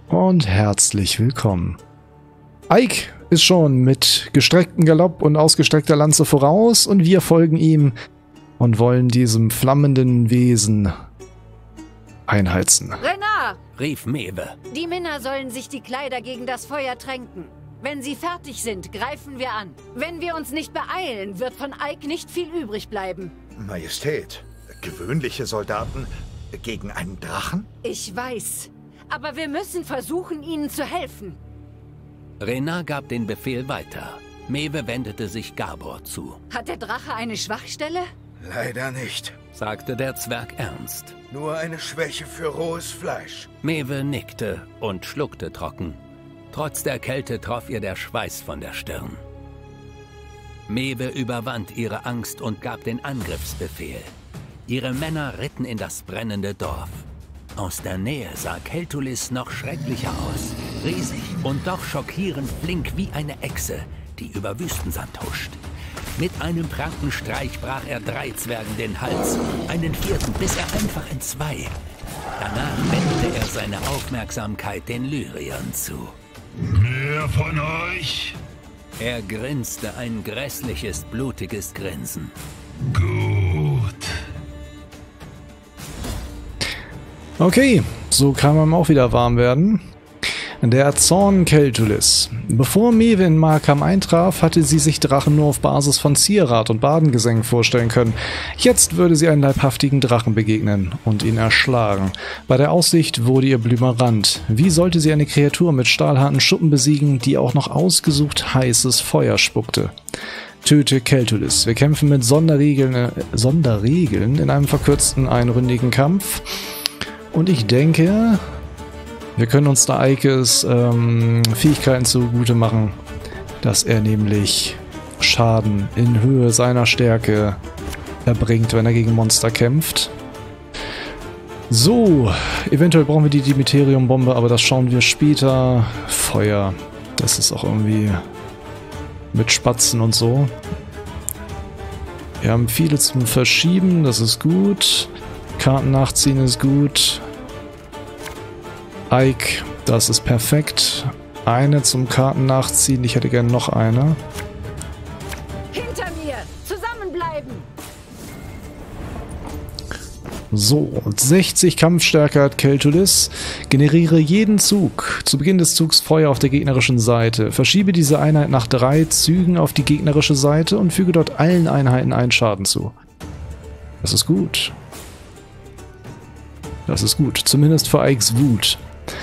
Und herzlich willkommen. Ike ist schon mit gestrecktem Galopp und ausgestreckter Lanze voraus und wir folgen ihm und wollen diesem flammenden Wesen einheizen. Renard! Rief Mewe. Die Männer sollen sich die Kleider gegen das Feuer tränken. Wenn sie fertig sind, greifen wir an. Wenn wir uns nicht beeilen, wird von Ike nicht viel übrig bleiben. Majestät, gewöhnliche Soldaten gegen einen Drachen? Ich weiß. Aber wir müssen versuchen, ihnen zu helfen. Renard gab den Befehl weiter. Mewe wendete sich Gabor zu. Hat der Drache eine Schwachstelle? Leider nicht. Sagte der Zwerg ernst. Nur eine Schwäche für rohes Fleisch. Mewe nickte und schluckte trocken. Trotz der Kälte troff ihr der Schweiß von der Stirn. Mewe überwand ihre Angst und gab den Angriffsbefehl. Ihre Männer ritten in das brennende Dorf. Aus der Nähe sah Keltulis noch schrecklicher aus. Riesig und doch schockierend flink wie eine Echse, die über Wüstensand huscht. Mit einem Prankenstreich brach er 3 Zwergen den Hals, einen 4. biss er einfach in 2. Danach wendete er seine Aufmerksamkeit den Lyriern zu. Mehr von euch? Er grinste ein grässliches, blutiges Grinsen. Gut. Okay, so kann man auch wieder warm werden. Der Zorn Keltulis. Bevor Mewe in Markham eintraf, hatte sie sich Drachen nur auf Basis von Zierat und Badengesängen vorstellen können. Jetzt würde sie einen leibhaftigen Drachen begegnen und ihn erschlagen. Bei der Aussicht wurde ihr blümerant. Wie sollte sie eine Kreatur mit stahlharten Schuppen besiegen, die auch noch ausgesucht heißes Feuer spuckte? Töte Keltulis. Wir kämpfen mit Sonderregeln in einem verkürzten einründigen Kampf. Und ich denke, wir können uns da Ikes Fähigkeiten zugute machen, dass er nämlich Schaden in Höhe seiner Stärke erbringt, wenn er gegen Monster kämpft. So, eventuell brauchen wir die Dimiterium-Bombe, aber das schauen wir später. Feuer, das ist auch irgendwie mit Spatzen und so. Wir haben viele zum Verschieben, das ist gut. Karten nachziehen ist gut. Ike, das ist perfekt. Eine zum Karten nachziehen. Ich hätte gerne noch eine. Hinter mir! Zusammenbleiben! So, 60 Kampfstärke hat Keltulis. Generiere jeden Zug. Zu Beginn des Zugs Feuer auf der gegnerischen Seite. Verschiebe diese Einheit nach 3 Zügen auf die gegnerische Seite und füge dort allen Einheiten einen Schaden zu. Das ist gut. Das ist gut. Zumindest für Ikes Wut.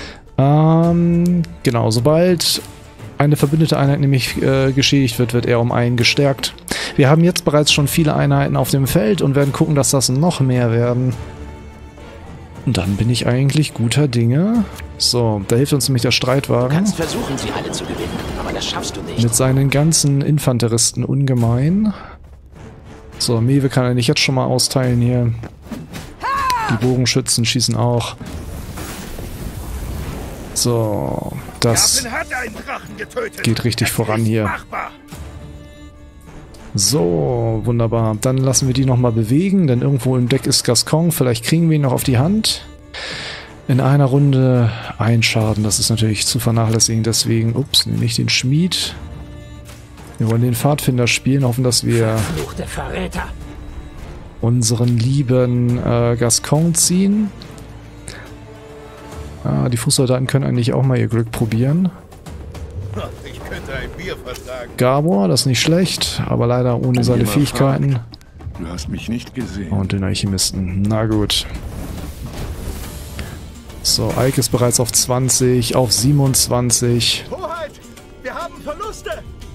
Genau, sobald eine verbündete Einheit nämlich geschädigt wird, wird er um einen gestärkt. Wir haben jetzt bereits schon viele Einheiten auf dem Feld und werden gucken, dass das noch mehr werden. Und dann bin ich eigentlich guter Dinge. So, da hilft uns nämlich der Streitwagen. Du kannst versuchen, sie alle zu gewinnen, aber das schaffst du nicht. Mit seinen ganzen Infanteristen ungemein. So, Mewe kann er nicht jetzt schon mal austeilen hier. Die Bogenschützen schießen auch. So, das geht richtig voran hier. So, wunderbar. Dann lassen wir die nochmal bewegen, denn irgendwo im Deck ist Gascoigne. Vielleicht kriegen wir ihn noch auf die Hand. In einer Runde ein Schaden, das ist natürlich zu vernachlässigen. Deswegen, ups, nicht den Schmied. Wir wollen den Pfadfinder spielen, hoffen, dass wir unseren lieben Gascoigne ziehen. Die Fußsoldaten können eigentlich auch mal ihr Glück probieren. Ich könnte ein Bier vertragen. Gabor, das ist nicht schlecht, aber leider ohne seine Fähigkeiten. Du hast mich nicht gesehen. Und den Alchemisten. Na gut. So, Ike ist bereits auf 20, auf 27. Hoheit, wir haben Verluste.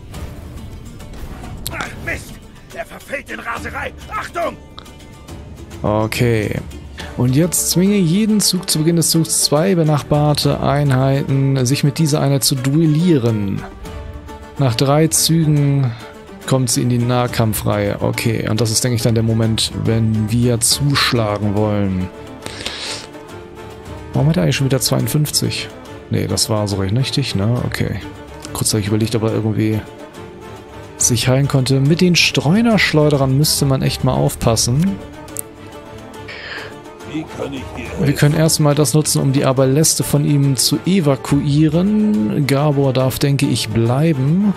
Ach, Mist, er verfällt in Raserei. Achtung! Okay. Und jetzt zwinge jeden Zug zu Beginn des Zugs 2 benachbarte Einheiten, sich mit dieser Einheit zu duellieren. Nach 3 Zügen kommt sie in die Nahkampfreihe. Okay, und das ist, denke ich, dann der Moment, wenn wir zuschlagen wollen. Warum hat er eigentlich schon wieder 52? Ne, das war so recht richtig, ne? Okay. Kurzzeitig überlegt, ob er irgendwie sich heilen konnte. Mit den Streunerschleuderern müsste man echt mal aufpassen. Wie kann ich dir helfen? Wir können erstmal das nutzen, um die Aberläste von ihm zu evakuieren. Gabor darf, denke ich, bleiben.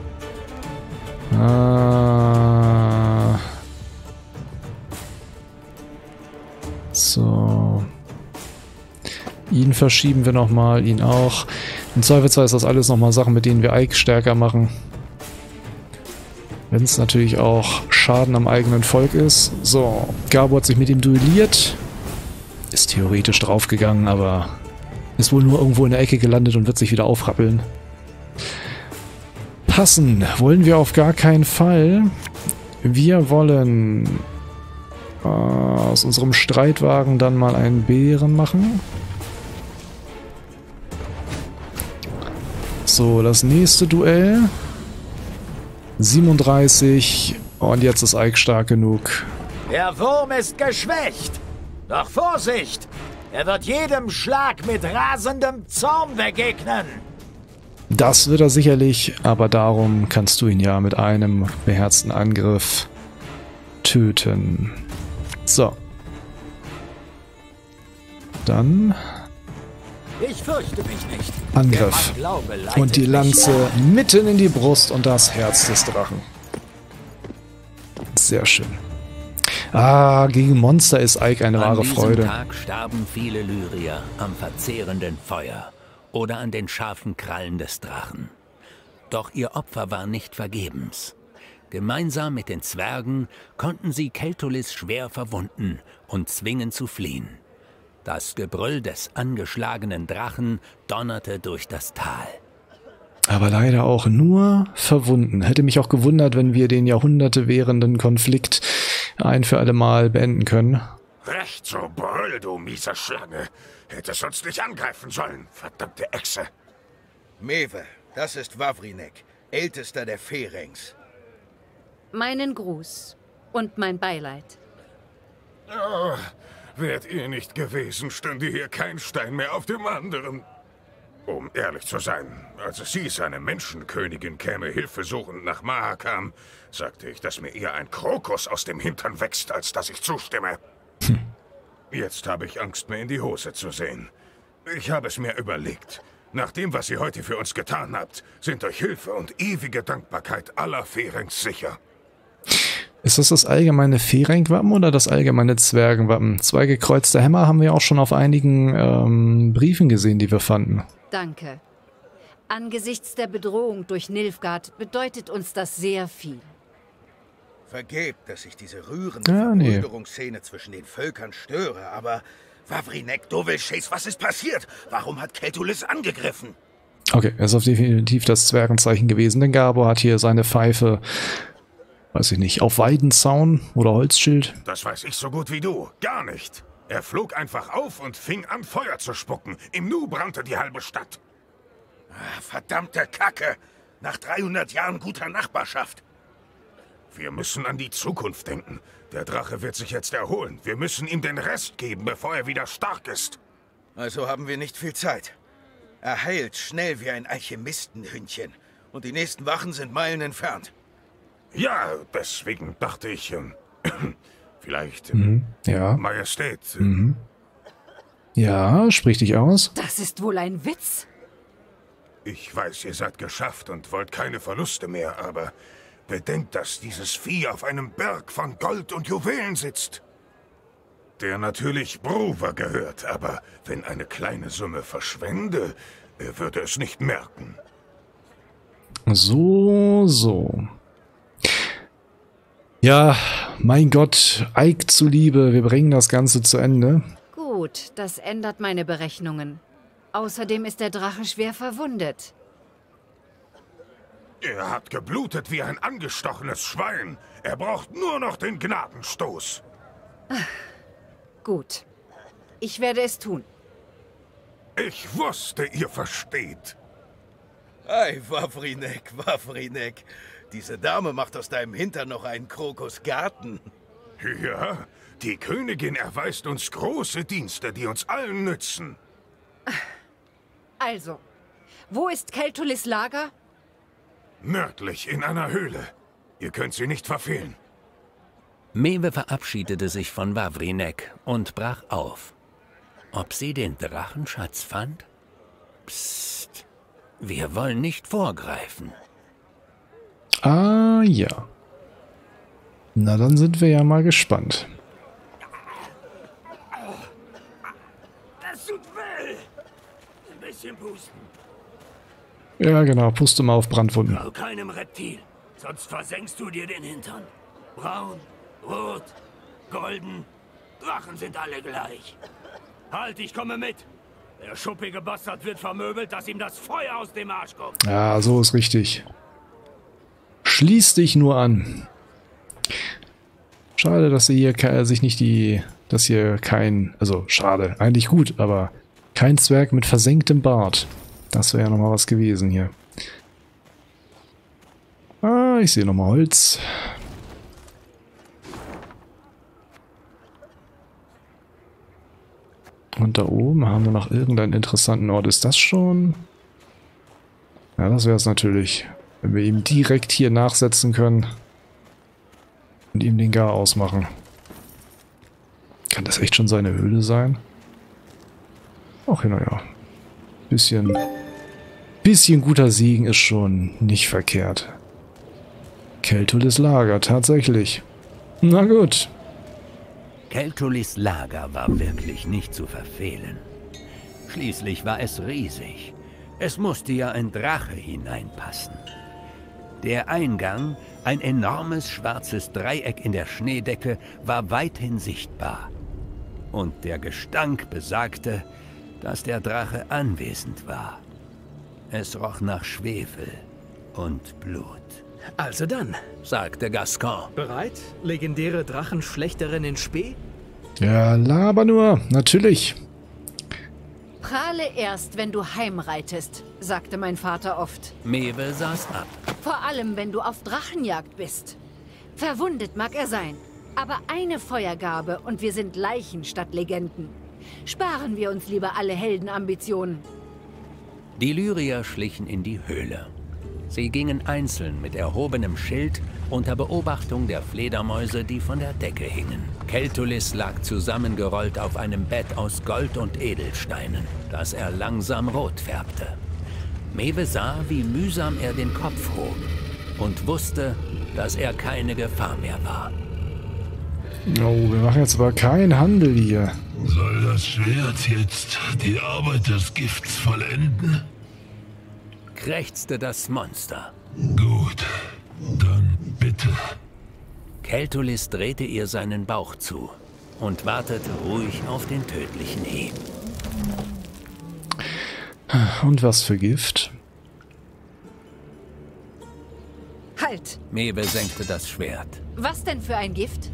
So. Ihn verschieben wir nochmal, ihn auch. Im Zweifelsfall ist das alles nochmal Sachen, mit denen wir Ike stärker machen. Wenn es natürlich auch Schaden am eigenen Volk ist. So, Gabor hat sich mit ihm duelliert. Ist theoretisch draufgegangen, aber ist wohl nur irgendwo in der Ecke gelandet und wird sich wieder aufrappeln. Passen wollen wir auf gar keinen Fall. Wir wollen aus unserem Streitwagen dann mal einen Bären machen. So, das nächste Duell. 37. Und jetzt ist Ike stark genug. Der Wurm ist geschwächt. Doch Vorsicht! Er wird jedem Schlag mit rasendem Zorn begegnen. Das wird er sicherlich, aber darum kannst du ihn ja mit einem beherzten Angriff töten. So. Dann Ich fürchte mich nicht. Angriff. Der Mann Glaube leitet Und die mich. Lanze mitten in die Brust und das Herz des Drachen. Sehr schön. Ah, gegen Monster ist Ike eine wahre An diesem Freude. Tag starben viele Lyrier am verzehrenden Feuer oder an den scharfen Krallen des Drachen. Doch ihr Opfer war nicht vergebens. Gemeinsam mit den Zwergen konnten sie Keltolis schwer verwunden und zwingen zu fliehen. Das Gebrüll des angeschlagenen Drachen donnerte durch das Tal. Aber leider auch nur verwunden. Hätte mich auch gewundert, wenn wir den Jahrhunderte währenden Konflikt ein für alle Mal beenden können. Recht so, brüll, du miese Schlange. Hättest uns nicht angreifen sollen, verdammte Echse. Mewe, das ist Wawrinek, ältester der Ferengs. Meinen Gruß und mein Beileid. Oh, wärt ihr nicht gewesen, stünde hier kein Stein mehr auf dem anderen. Um ehrlich zu sein, als es hieß, eine Menschenkönigin käme hilfesuchend nach Mahakam, sagte ich, dass mir eher ein Krokus aus dem Hintern wächst, als dass ich zustimme. Jetzt habe ich Angst, mir in die Hose zu sehen. Ich habe es mir überlegt. Nach dem, was ihr heute für uns getan habt, sind euch Hilfe und ewige Dankbarkeit aller Ferengs sicher. Ist das allgemeine Ferenc-Wappen oder das allgemeine Zwergenwappen? Zwei gekreuzte Hämmer haben wir auch schon auf einigen Briefen gesehen, die wir fanden. Danke. Angesichts der Bedrohung durch Nilfgaard bedeutet uns das sehr viel. Vergebt, dass ich diese rührende Verbrüderungsszene zwischen den Völkern störe, aber Wawrinek, Dovelchase, was ist passiert? Warum hat Keltolis angegriffen? Okay, er ist auf definitiv das Zwergenzeichen gewesen, denn Gabor hat hier seine Pfeife, weiß ich nicht, auf Weidenzaun oder Holzschild. Das weiß ich so gut wie du. Gar nicht. Er flog einfach auf und fing an, Feuer zu spucken. Im Nu brannte die halbe Stadt. Ah, verdammte Kacke! Nach 300 Jahren guter Nachbarschaft. Wir müssen an die Zukunft denken. Der Drache wird sich jetzt erholen. Wir müssen ihm den Rest geben, bevor er wieder stark ist. Also haben wir nicht viel Zeit. Er heilt schnell wie ein Alchemistenhündchen. Und die nächsten Wachen sind Meilen entfernt. Ja, deswegen dachte ich, vielleicht, Ja. Majestät. Ja, sprich dich aus. Das ist wohl ein Witz. Ich weiß, ihr seid geschafft und wollt keine Verluste mehr, aber bedenkt, dass dieses Vieh auf einem Berg von Gold und Juwelen sitzt. Der natürlich Bruver gehört, aber wenn eine kleine Summe verschwende, er würde es nicht merken. So. Ja, mein Gott, Ike zuliebe, wir bringen das Ganze zu Ende. Gut, das ändert meine Berechnungen. Außerdem ist der Drache schwer verwundet. Er hat geblutet wie ein angestochenes Schwein. Er braucht nur noch den Gnadenstoß. Gut. Ich werde es tun. Ich wusste, ihr versteht. Ei, Wawrinek. Diese Dame macht aus deinem Hintern noch einen Krokusgarten. Ja, die Königin erweist uns große Dienste, die uns allen nützen. Also, wo ist Keltolis Lager? Nördlich in einer Höhle. Ihr könnt sie nicht verfehlen. Mewe verabschiedete sich von Wawrinek und brach auf. Ob sie den Drachenschatz fand? Psst, wir wollen nicht vorgreifen. Ah, ja. Na, dann sind wir ja mal gespannt. Das tut weh. Ein bisschen pusten. Ja, genau. Puste mal auf Brandwunden. Trau keinem Reptil, sonst versenkst du dir den Hintern. Braun, rot, golden. Drachen sind alle gleich. Halt, ich komme mit. Der schuppige Bastard wird vermöbelt, dass ihm das Feuer aus dem Arsch kommt. Ja, so ist richtig. Schließ dich nur an. Schade, dass sie hier sich nicht dass hier kein, also schade, eigentlich gut, aber kein Zwerg mit versenktem Bart. Das wäre ja nochmal was gewesen hier. Ah, ich sehe nochmal Holz. Und da oben haben wir noch irgendeinen interessanten Ort. Ist das schon? Ja, das wäre es natürlich. Wenn wir ihm direkt hier nachsetzen können. Und ihm den Gar ausmachen. Kann das echt schon seine Höhle sein? Ach ja, naja. Bisschen guter Siegen ist schon nicht verkehrt. Keltulis Lager, tatsächlich. Na gut. Keltulis Lager war wirklich nicht zu verfehlen. Schließlich war es riesig. Es musste ja ein Drache hineinpassen. Der Eingang, ein enormes schwarzes Dreieck in der Schneedecke, war weithin sichtbar. Und der Gestank besagte, dass der Drache anwesend war. Es roch nach Schwefel und Blut. Also dann, sagte Gascoigne. bereit? Legendäre Drachenschlechterin in Spee? Ja, laber nur. Natürlich. Prahle erst, wenn du heimreitest, sagte mein Vater oft. Mewe saß ab. Vor allem, wenn du auf Drachenjagd bist. Verwundet mag er sein, aber eine Feuergabe und wir sind Leichen statt Legenden. Sparen wir uns lieber alle Heldenambitionen. Die Lyrier schlichen in die Höhle. Sie gingen einzeln mit erhobenem Schild unter Beobachtung der Fledermäuse, die von der Decke hingen. Keltulis lag zusammengerollt auf einem Bett aus Gold und Edelsteinen, das er langsam rot färbte. Mewe sah, wie mühsam er den Kopf hob und wusste, dass er keine Gefahr mehr war. Oh, wir machen jetzt aber keinen Handel hier. Soll das Schwert jetzt die Arbeit des Gifts vollenden? Krächzte das Monster. Gut, dann bitte. Keltulis drehte ihr seinen Bauch zu und wartete ruhig auf den tödlichen Hieb. Und was für Gift? Halt! Mewe senkte das Schwert. Was denn für ein Gift?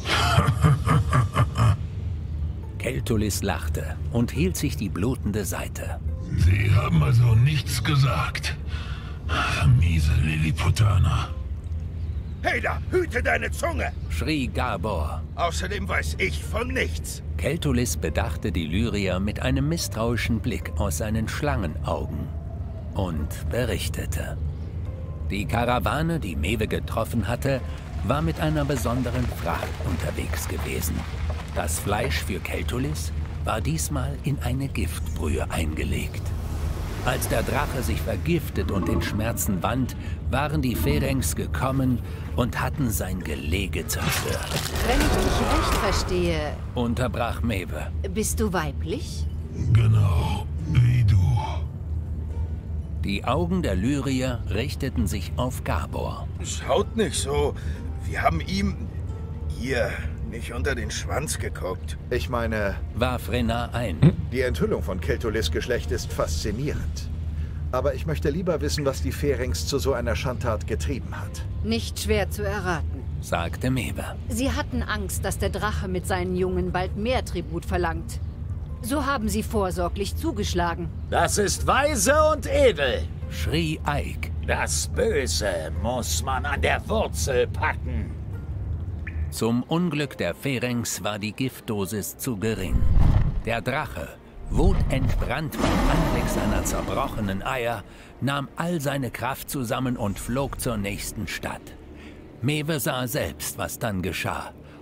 Keltulis lachte und hielt sich die blutende Seite. Sie haben also nichts gesagt. Miese Lilliputaner. Hey da, hüte deine Zunge! Schrie Gabor. Außerdem weiß ich von nichts. Keltulis bedachte die Lyrier mit einem misstrauischen Blick aus seinen Schlangenaugen und berichtete. Die Karawane, die Mewe getroffen hatte, war mit einer besonderen Fracht unterwegs gewesen. Das Fleisch für Keltulis war diesmal in eine Giftbrühe eingelegt. Als der Drache sich vergiftet und in Schmerzen wand, waren die Ferengs gekommen und hatten sein Gelege zerstört. Wenn ich dich recht verstehe, Unterbrach Mewe. bist du weiblich? Genau wie du. Die Augen der Lyrier richteten sich auf Gabor. Schaut nicht so. Wir haben ihm hier nicht unter den Schwanz geguckt. Ich meine, Warf Renard ein. die Enthüllung von Keltulis Geschlecht ist faszinierend. Aber ich möchte lieber wissen, was die Ferengs zu so einer Schandtat getrieben hat. Nicht schwer zu erraten. Sagte Mewe. Sie hatten Angst, dass der Drache mit seinen Jungen bald mehr Tribut verlangt. So haben sie vorsorglich zugeschlagen. Das ist weise und edel. Schrie Ike. Das Böse muss man an der Wurzel packen. Zum Unglück der Ferengs war die Giftdosis zu gering. Der Drache, wutentbrannt beim Anblick seiner zerbrochenen Eier, nahm all seine Kraft zusammen und flog zur nächsten Stadt. Mewe sah selbst, was dann geschah,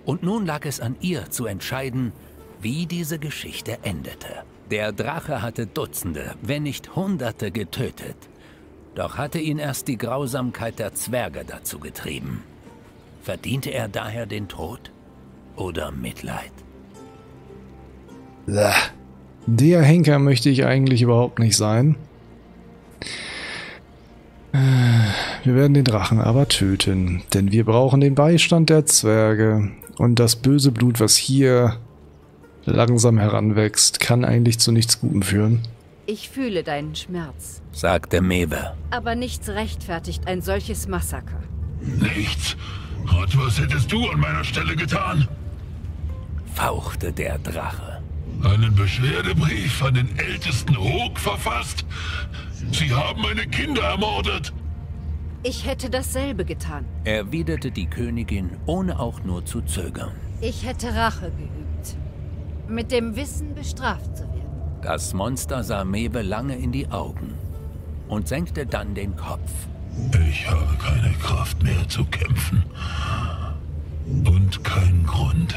Und nun lag es an ihr zu entscheiden, wie diese Geschichte endete. Der Drache hatte Dutzende, wenn nicht Hunderte getötet. Doch hatte ihn erst die Grausamkeit der Zwerge dazu getrieben. Verdiente er daher den Tod oder Mitleid? Der Henker möchte ich eigentlich überhaupt nicht sein. Wir werden den Drachen aber töten, denn wir brauchen den Beistand der Zwerge. Und das böse Blut, was hier langsam heranwächst, kann eigentlich zu nichts Gutem führen. Ich fühle deinen Schmerz, sagte Mewe. Aber nichts rechtfertigt ein solches Massaker. Nichts? Und was hättest du an meiner Stelle getan? Fauchte der Drache. Einen Beschwerdebrief an den ältesten Hoog verfasst? Sie haben meine Kinder ermordet! Ich hätte dasselbe getan. Erwiderte die Königin, ohne auch nur zu zögern. Ich hätte Rache geübt. Mit dem Wissen, bestraft zu werden. Das Monster sah Mewe lange in die Augen und senkte dann den Kopf. Ich habe keine Kraft mehr zu kämpfen. Und keinen Grund.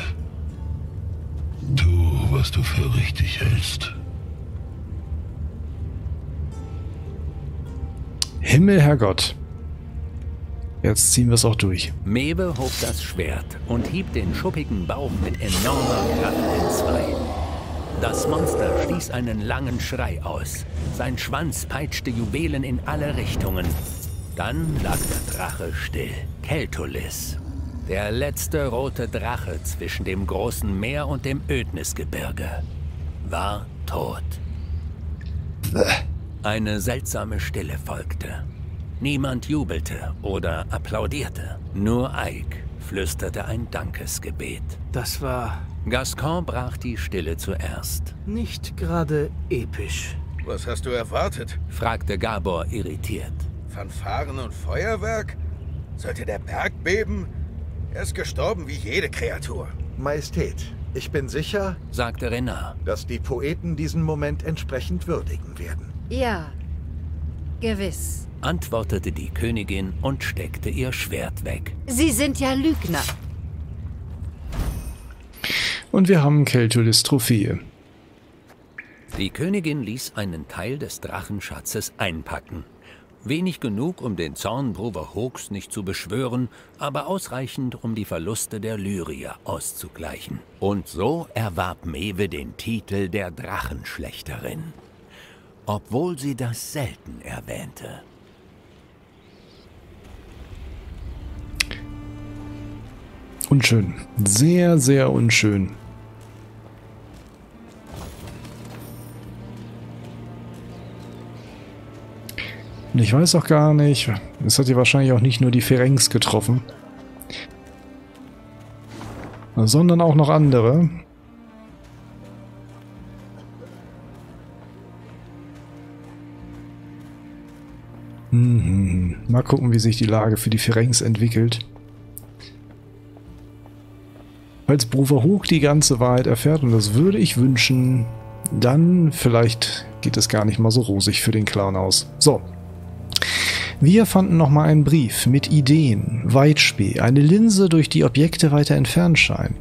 Tu, was du für richtig hältst. Himmel, Herrgott. Jetzt ziehen wir es auch durch. Mewe hob das Schwert und hieb den schuppigen Bauch mit enormer Kraft entzwei. Das Monster stieß einen langen Schrei aus. Sein Schwanz peitschte Juwelen in alle Richtungen. Dann lag der Drache still. Keltulis, der letzte rote Drache zwischen dem großen Meer und dem Ödnisgebirge, war tot. Eine seltsame Stille folgte. Niemand jubelte oder applaudierte. Nur Ike flüsterte ein Dankesgebet. Das war... Gascoigne brach die Stille zuerst. nicht gerade episch. Was hast du erwartet? Fragte Gabor irritiert. Fanfaren und Feuerwerk? Sollte der Berg beben? Er ist gestorben wie jede Kreatur. Majestät, ich bin sicher, sagte Renard, dass die Poeten diesen Moment entsprechend würdigen werden. Ja, gewiss. antwortete die Königin und steckte ihr Schwert weg. Sie sind ja Lügner. Und wir haben Keltulis Trophäe. Die Königin ließ einen Teil des Drachenschatzes einpacken. Wenig genug, um den Zorn Bruver Hoogs nicht zu beschwören, aber ausreichend, um die Verluste der Lyrier auszugleichen. Und so erwarb Mewe den Titel der Drachenschlechterin, obwohl sie das selten erwähnte. Unschön. Sehr, sehr unschön. Und ich weiß auch gar nicht, es hat ja wahrscheinlich auch nicht nur die Ferengs getroffen, sondern auch noch andere. Mal gucken, wie sich die Lage für die Ferengs entwickelt. Falls Bruver Hoog die ganze Wahrheit erfährt, und das würde ich wünschen, dann vielleicht geht es gar nicht mal so rosig für den Clown aus. So. Wir fanden nochmal einen Brief mit Ideen, Weitspäh, eine Linse, durch die Objekte weiter entfernt scheinen.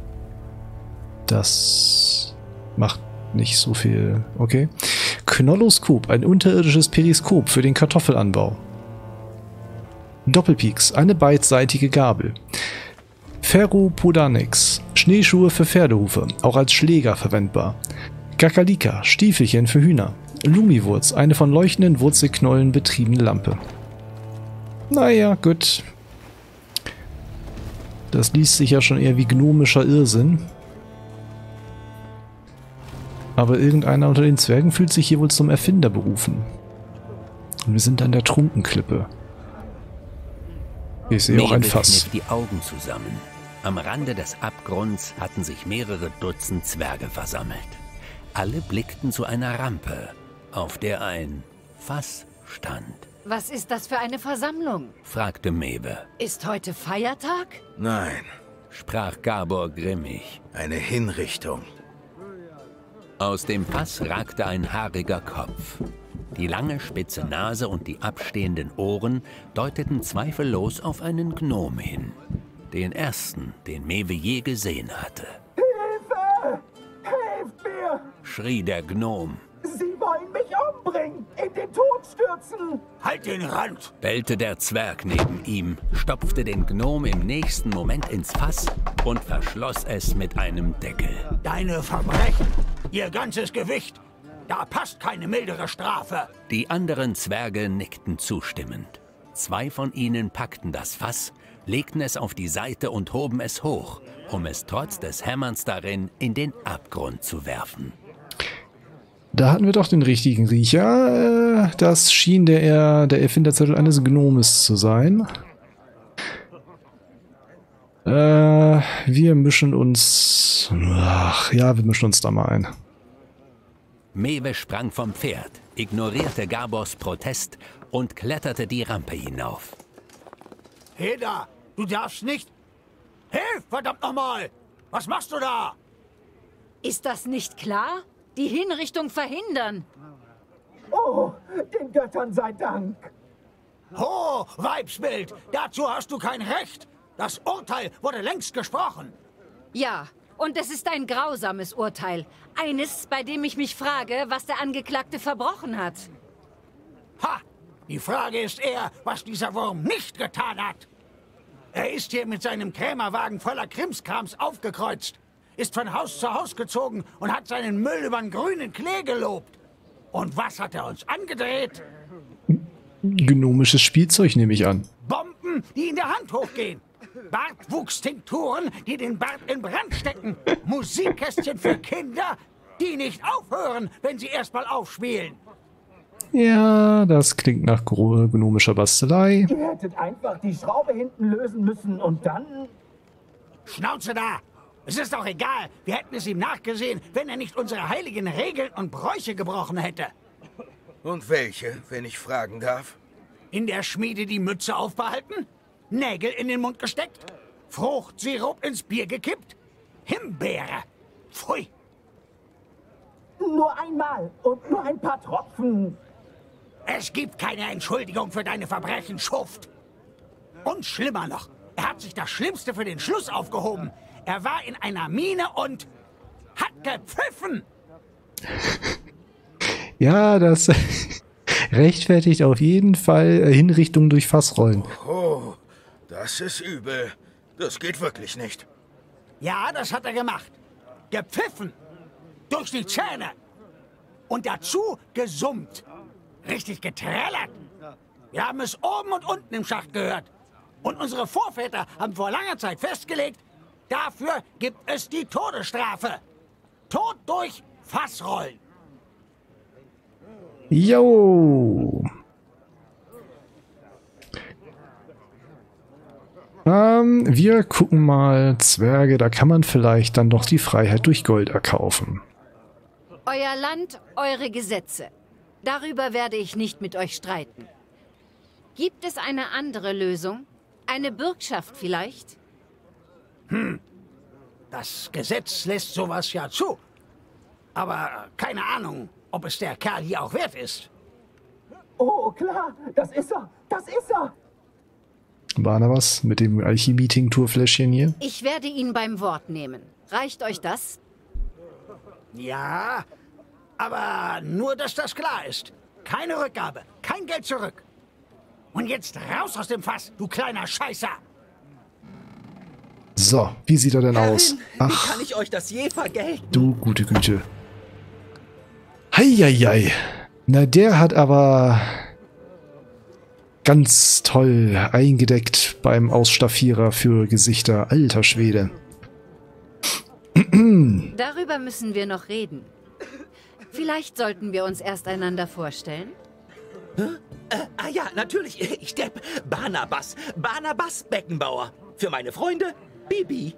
Das macht nicht so viel. Okay. Knoloskop, ein unterirdisches Periskop für den Kartoffelanbau. Doppelpieks, eine beidseitige Gabel. Ferropodanix, Schneeschuhe für Pferdehufe, auch als Schläger verwendbar. Gakalika, Stiefelchen für Hühner. Lumiwurz, eine von leuchtenden Wurzelknollen betriebene Lampe. Naja, gut. Das liest sich ja schon eher wie gnomischer Irrsinn. Aber irgendeiner unter den Zwergen fühlt sich hier wohl zum Erfinder berufen. Und wir sind an der Trunkenklippe. Ich sehe auch ein Fass. Kniff die Augen zusammen. Am Rande des Abgrunds hatten sich mehrere Dutzend Zwerge versammelt. Alle blickten zu einer Rampe, auf der ein Fass stand. Was ist das für eine Versammlung? Fragte Mewe. Ist heute Feiertag? Nein, Sprach Gabor grimmig. eine Hinrichtung. Aus dem Fass ragte ein haariger Kopf. Die lange, spitze Nase und die abstehenden Ohren deuteten zweifellos auf einen Gnom hin. Den ersten, den Mewe je gesehen hatte. Hilfe! Helft mir! Schrie der Gnom. Sie wollen mich umbringen! In den Tod stürzen! Halt den Rand! Bellte der Zwerg neben ihm, stopfte den Gnom im nächsten Moment ins Fass und verschloss es mit einem Deckel. Deine Verbrechen, ihr ganzes Gewicht, da passt keine mildere Strafe. Die anderen Zwerge nickten zustimmend. 2 von ihnen packten das Fass, legten es auf die Seite und hoben es hoch, um es trotz des Hämmerns darin in den Abgrund zu werfen. Da hatten wir doch den richtigen Riecher. Das schien der Erfinderzettel eines Gnomes zu sein. Wir mischen uns... Ach ja, wir mischen uns da mal ein. Mewe sprang vom Pferd, ignorierte Gabors Protest und kletterte die Rampe hinauf. Heda, du darfst nicht... Hilf, verdammt nochmal! Was machst du da? Ist das nicht klar? Die Hinrichtung verhindern. Oh, den Göttern sei Dank. Ho, Weibsbild, dazu hast du kein Recht. Das Urteil wurde längst gesprochen. Ja, und es ist ein grausames Urteil. Eines, bei dem ich mich frage, was der Angeklagte verbrochen hat. Ha! Die Frage ist eher, was dieser Wurm nicht getan hat. Er ist hier mit seinem Krämerwagen voller Krimskrams aufgekreuzt, ist von Haus zu Haus gezogen und hat seinen Müll übern grünen Klee gelobt. Und was hat er uns angedreht? Gnomisches Spielzeug, nehme ich an. Bomben, die in der Hand hochgehen. Bartwuchstinkturen, die den Bart in Brand stecken. Musikkästchen für Kinder, die nicht aufhören, wenn sie erstmal aufspielen. Ja, das klingt nach gnomischer Bastelei. Ihr hättet einfach die Schraube hinten lösen müssen und dann... Schnauze da! Es ist doch egal, wir hätten es ihm nachgesehen, wenn er nicht unsere heiligen Regeln und Bräuche gebrochen hätte. Und welche, wenn ich fragen darf? In der Schmiede die Mütze aufbehalten, Nägel in den Mund gesteckt, Fruchtsirup ins Bier gekippt, Himbeere. Pfui! Nur einmal und nur ein paar Tropfen. Es gibt keine Entschuldigung für deine Verbrechen, Schuft. Und schlimmer noch, er hat sich das Schlimmste für den Schluss aufgehoben. Er war in einer Mine und hat gepfiffen. Ja, das rechtfertigt auf jeden Fall Hinrichtung durch Fassrollen. Oh, das ist übel. Das geht wirklich nicht. Ja, das hat er gemacht. Gepfiffen. Durch die Zähne. Und dazu gesummt. Richtig getrellert. Wir haben es oben und unten im Schacht gehört. Und unsere Vorväter haben vor langer Zeit festgelegt, dafür gibt es die Todesstrafe. Tod durch Fassrollen. Jo. Wir gucken mal, Zwerge, da kann man vielleicht dann doch die Freiheit durch Gold erkaufen. Euer Land, eure Gesetze. Darüber werde ich nicht mit euch streiten. Gibt es eine andere Lösung? Eine Bürgschaft vielleicht? Das Gesetz lässt sowas ja zu. Aber keine Ahnung, ob es der Kerl hier auch wert ist. Oh, klar, das ist er, das ist er. War da was mit dem Alchemie-Tinkturfläschchen hier? Ich werde ihn beim Wort nehmen. Reicht euch das? Ja, aber nur, dass das klar ist. Keine Rückgabe, kein Geld zurück. Und jetzt raus aus dem Fass, du kleiner Scheißer! So, wie sieht er denn aus? Ach, wie kann ich euch das je vergelten? Du gute Güte. Heieiei. Na, der hat aber ganz toll eingedeckt beim Ausstaffierer für Gesichter. Alter Schwede. Darüber müssen wir noch reden. Vielleicht sollten wir uns erst einander vorstellen. Ja, natürlich. Ich Depp. Barnabas. Barnabas Beckenbauer. Für meine Freunde, Bibi.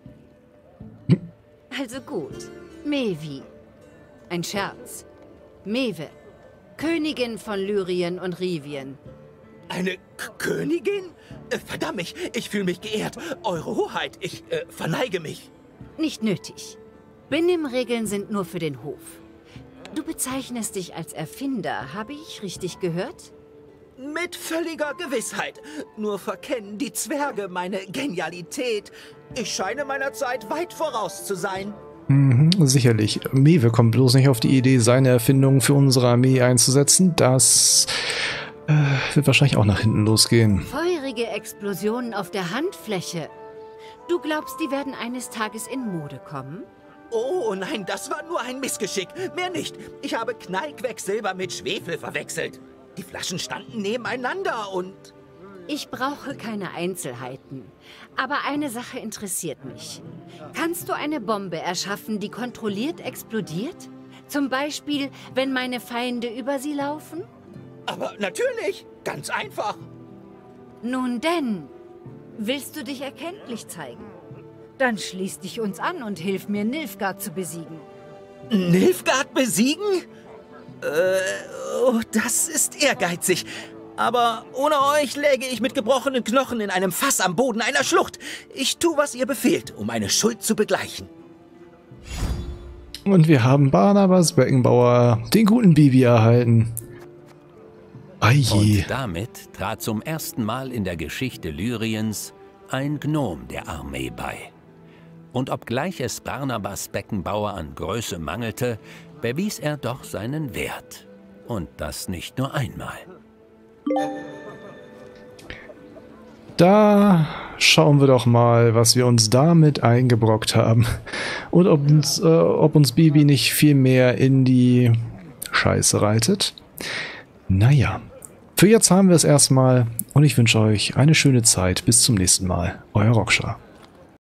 Also gut. Mevi. Ein Scherz. Mewe. Königin von Lyrien und Rivien. Eine Königin? Verdammt, ich fühle mich geehrt. Eure Hoheit, ich verneige mich. Nicht nötig. Benimm-Regeln sind nur für den Hof. Du bezeichnest dich als Erfinder, habe ich richtig gehört? Mit völliger Gewissheit. Nur verkennen die Zwerge meine Genialität. Ich scheine meiner Zeit weit voraus zu sein. Sicherlich. Mewe kommt bloß nicht auf die Idee, seine Erfindungen für unsere Armee einzusetzen. Das wird wahrscheinlich auch nach hinten losgehen. Feurige Explosionen auf der Handfläche. Du glaubst, die werden eines Tages in Mode kommen? Oh nein, das war nur ein Missgeschick. Mehr nicht. Ich habe Knallquecksilber mit Schwefel verwechselt. Die Flaschen standen nebeneinander und... Ich brauche keine Einzelheiten. Aber eine Sache interessiert mich. Kannst du eine Bombe erschaffen, die kontrolliert explodiert? Zum Beispiel, wenn meine Feinde über sie laufen? Aber natürlich, ganz einfach. Nun denn, willst du dich erkenntlich zeigen? Dann schließ dich uns an und hilf mir, Nilfgaard zu besiegen. Nilfgaard besiegen? Oh, das ist ehrgeizig. Aber ohne euch läge ich mit gebrochenen Knochen in einem Fass am Boden einer Schlucht. Ich tue, was ihr befehlt, um meine Schuld zu begleichen. Und wir haben Barnabas Beckenbauer, den guten Bibi, erhalten. Und damit trat zum ersten Mal in der Geschichte Lyriens ein Gnom der Armee bei. Und obgleich es Barnabas Beckenbauer an Größe mangelte, bewies er doch seinen Wert. Und das nicht nur einmal. Da schauen wir doch mal, was wir uns damit eingebrockt haben. Und ob uns Bibi nicht viel mehr in die Scheiße reitet. Naja, für jetzt haben wir es erstmal und ich wünsche euch eine schöne Zeit. Bis zum nächsten Mal. Euer Roksha.